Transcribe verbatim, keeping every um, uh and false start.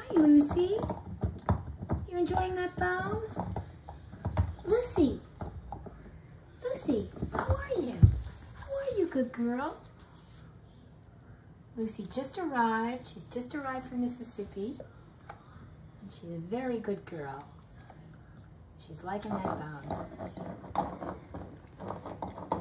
Hi, Lucy. You enjoying that bone? Lucy. Lucy, how are you? How are you, good girl? Lucy just arrived. She's just arrived from Mississippi. And she's a very good girl. She's liking that bone.